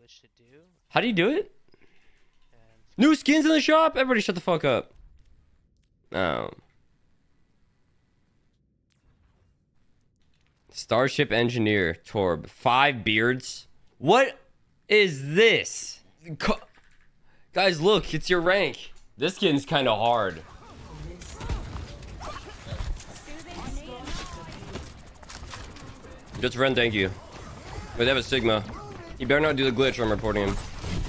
glitch to do. How do you do it? And New skins in the shop? Everybody shut the fuck up. Oh. Starship Engineer, Torb. 5 beards? What is this? Guys, look, it's your rank. This skin's kind of hard. Just Ren, thank you. Wait, they have a Sigma. You better not do the glitch or I'm reporting him.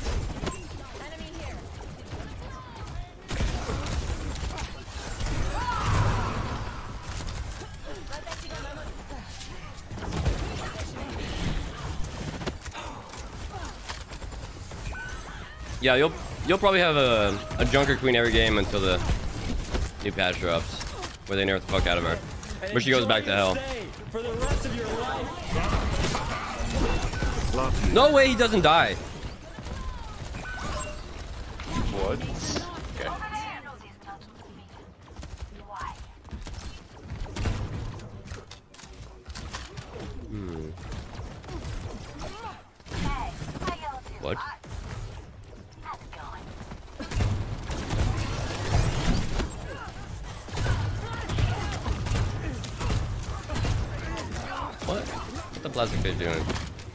Yeah, you'll probably have a Junker Queen every game until the new patch drops, where they nerf the fuck out of her. But she goes back to hell. For the rest of your life. No way he doesn't die. What? Okay. What? What's the plastic fish doing?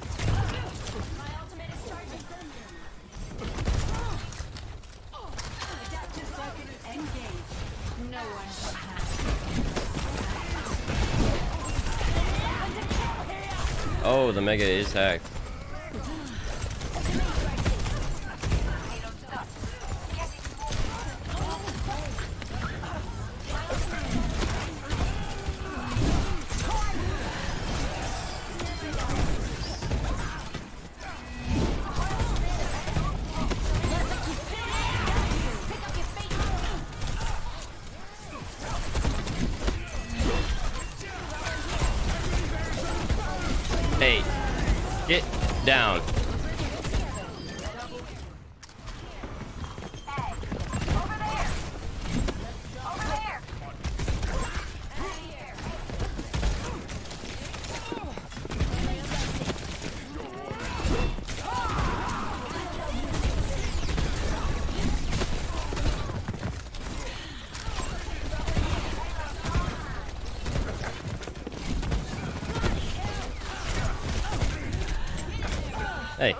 Oh, the Mega is hacked. Hey, get down. Hey.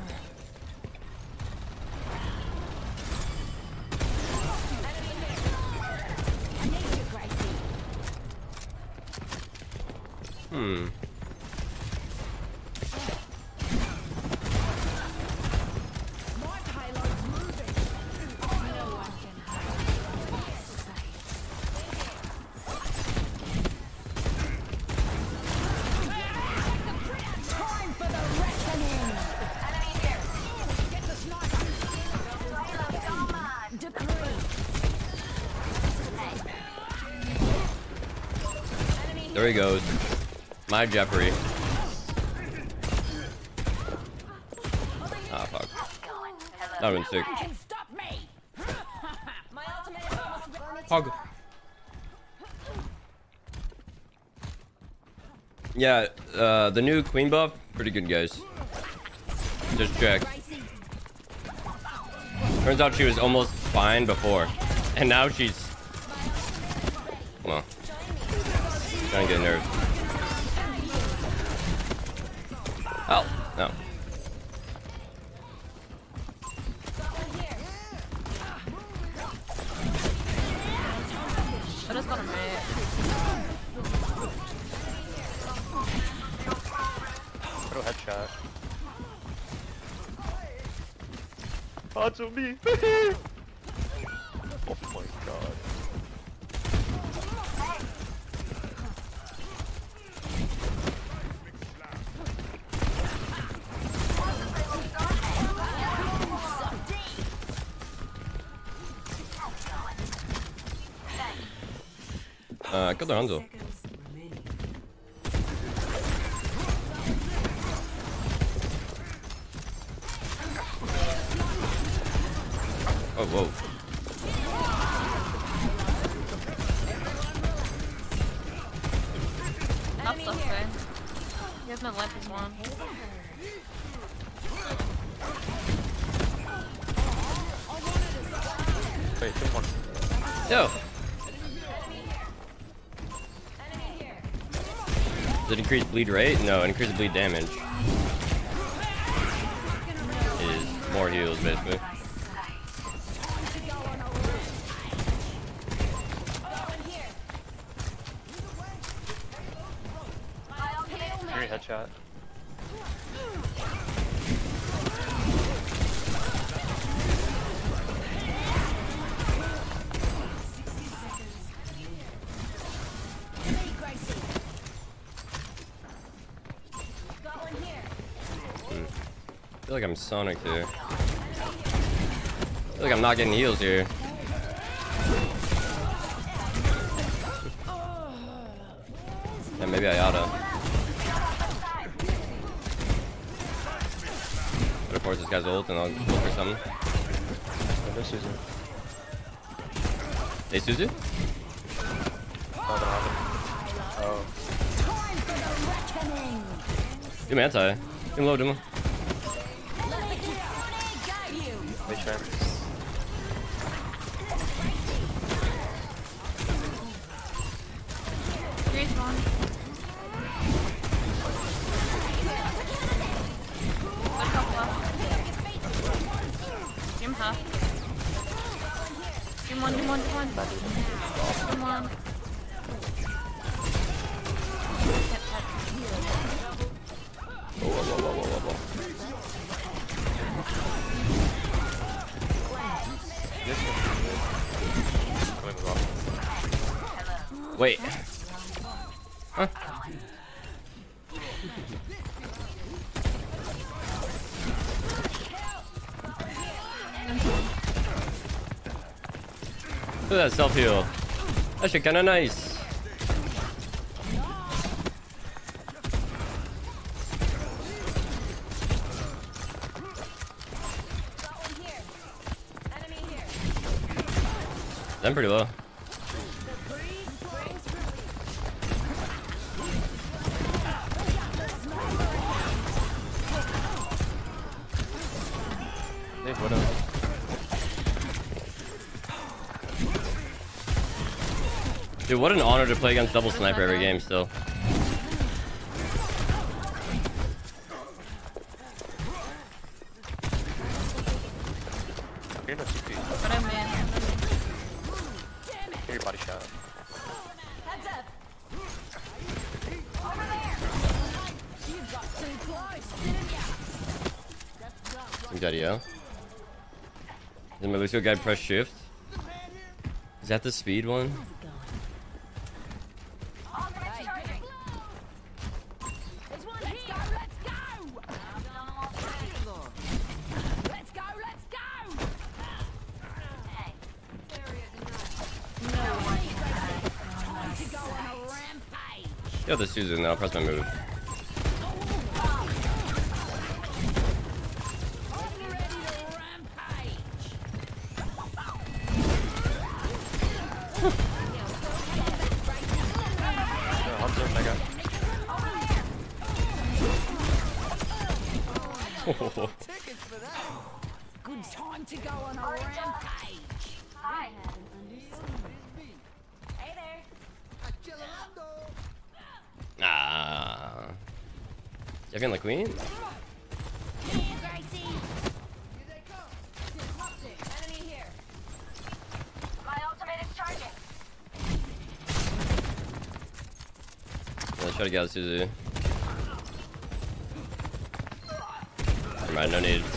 Hmm. There he goes. My Jeffrey. Ah, fuck. That would've been sick. Hog. Yeah, the new Queen buff, pretty good, guys. Just check. Turns out she was almost fine before, and now she's... Well, trying to get nerfed. Oh, no. I just got a minute. Throw headshot. Poncho me. Oh my god. Killed their Hanzo. Oh, whoa. That's so fair. He has no lamp as one. Come on. Yo. Does it increase bleed rate? No, it increases bleed damage. It is more heals, basically. Great headshot. I feel like I'm Sonic here. I feel like I'm not getting heals here. Yeah, maybe I oughta. Better force this guy's ult and I'll go for something. Oh, this is it. Hey, Suzu? Oh, I don't have it. Oh. Do him anti. Do him low, do him low. Wait, champ. Grace one. Let's go left. Give him half. Give him one, give him one, give him one. Give him one. Whoa, whoa, whoa, whoa, whoa, whoa. Wait. Huh? Look at that self heal. That shit kinda nice. I'm pretty low. They would've. Dude, what an honor to play against double sniper every game still. You're no CP. But I'm in. Get your body shot. You got EO. Did my Lucio guy press shift? Is that the speed one? Yo, the Susan, then I'll press my move. Good time to go on a rampage. Hi. Hey there. Ah. Devin the Queen? Gracie. Enemy here. My ultimate is charging. Let's try to get out of Suzu. Never mind, no need.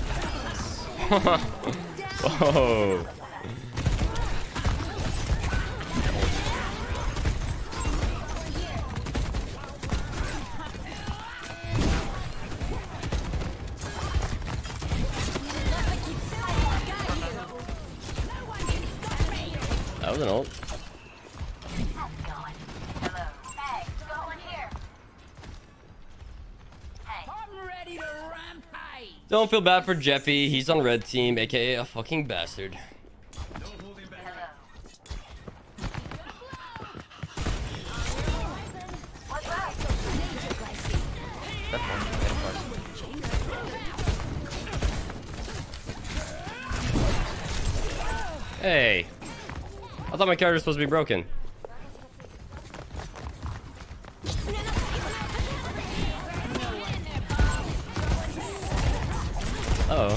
Whoa. That was an ult. Hello. Hey, go in here. Hey. I'm ready to rampage. Don't feel bad for Jeffy. He's on red team, aka a fucking bastard. Hello. What's up? That's one. Hey. I thought my character was supposed to be broken. Uh-oh.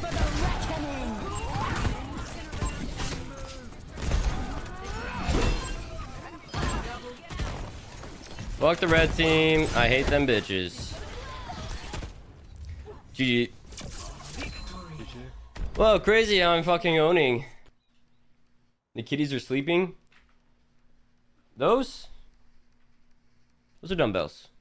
Fuck the red team. I hate them bitches. GG. Well, crazy how I'm fucking owning. The kitties are sleeping. Those are dumbbells.